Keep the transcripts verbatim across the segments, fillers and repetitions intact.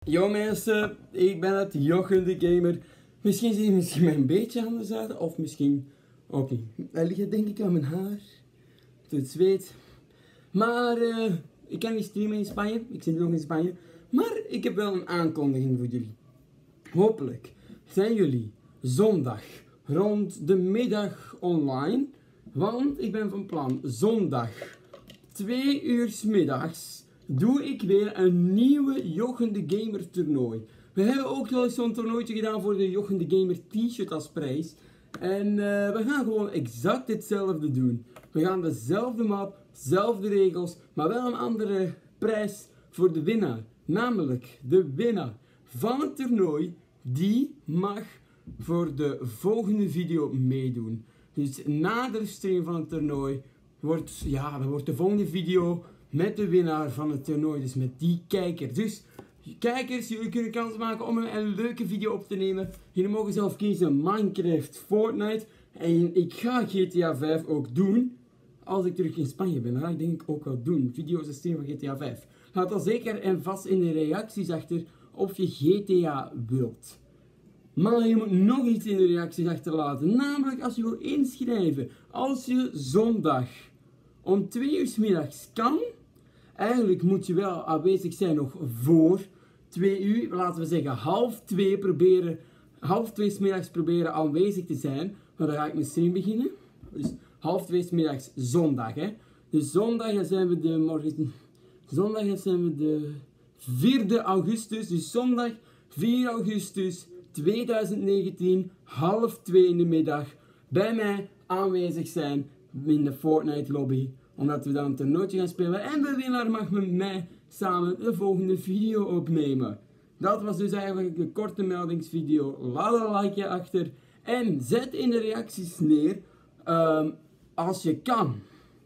Yo mensen, ik ben het, Jochen de Gamer. Misschien zie je misschien mij een beetje anders uit, of misschien ook niet. Dat ligt denk ik aan mijn haar, het zweet. Maar uh, ik kan niet streamen in Spanje, ik zit nog in Spanje. Maar ik heb wel een aankondiging voor jullie. Hopelijk zijn jullie zondag rond de middag online. Want ik ben van plan zondag twee uur 's middags doe ik weer een nieuwe Jochen de Gamer toernooi. We hebben ook wel eens zo'n toernooitje gedaan voor de Jochen de Gamer t-shirt als prijs. En uh, we gaan gewoon exact hetzelfde doen. We gaan dezelfde map, dezelfde regels, maar wel een andere prijs voor de winnaar. Namelijk de winnaar van het toernooi, die mag voor de volgende video meedoen. Dus na de stream van het toernooi wordt, ja, dan wordt de volgende video met de winnaar van het toernooi, dus met die kijker. Dus kijkers, jullie kunnen kans maken om een, een leuke video op te nemen. Jullie mogen zelf kiezen Minecraft, Fortnite. En ik ga G T A vijf ook doen. Als ik terug in Spanje ben, dat ga ik denk ik ook wel doen. Video's en stream van G T A vijf. Laat dan zeker en vast in de reacties achter of je G T A wilt. Maar je moet nog iets in de reacties achterlaten. Namelijk als je wil inschrijven. Als je zondag om twee uur 's middags kan. Eigenlijk moet je wel aanwezig zijn nog voor twee uur. Laten we zeggen half twee proberen. Half twee 's middags proberen aanwezig te zijn. Maar dan ga ik mijn stream beginnen. Dus half twee 's middags zondag. Hè. Dus zondag dan zijn we de morgen. Zondag dan zijn we de vierde augustus. Dus zondag vier augustus tweeduizend negentien. Half twee in de middag. Bij mij aanwezig zijn in de Fortnite lobby. Omdat we dan een toernooitje gaan spelen. En de winnaar mag met mij samen de volgende video opnemen. Dat was dus eigenlijk een korte meldingsvideo. Laat een likeje achter. En zet in de reacties neer. Um, als je kan.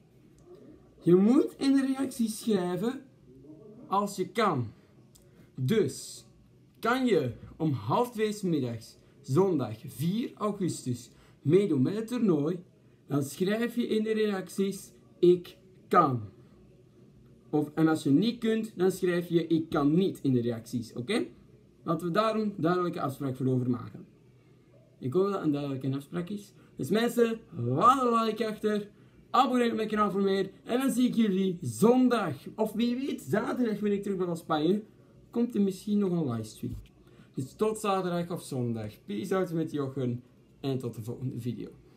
Je moet in de reacties schrijven. Als je kan. Dus. Kan je om half twee 's middags. Zondag vier augustus. Meedoen met het toernooi. Dan schrijf je in de reacties. Ik kan. Of, en als je niet kunt, dan schrijf je ik kan niet in de reacties, oké? Okay? Laten we daar een duidelijke afspraak voor over maken. Ik hoop dat dat een duidelijke afspraak is. Dus mensen, laat een like achter. Abonneer op mijn kanaal voor meer. En dan zie ik jullie zondag, of wie weet zaterdag wanneer ik terug ben van Spanje. Komt er misschien nog een livestream. Dus tot zaterdag of zondag. Peace out met Jochen. En tot de volgende video.